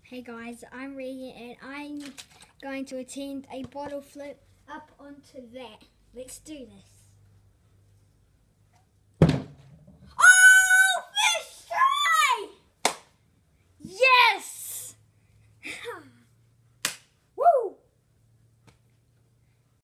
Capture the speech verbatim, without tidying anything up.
Hey guys, I'm Regan and I'm going to attempt a bottle flip up onto that. Let's do this.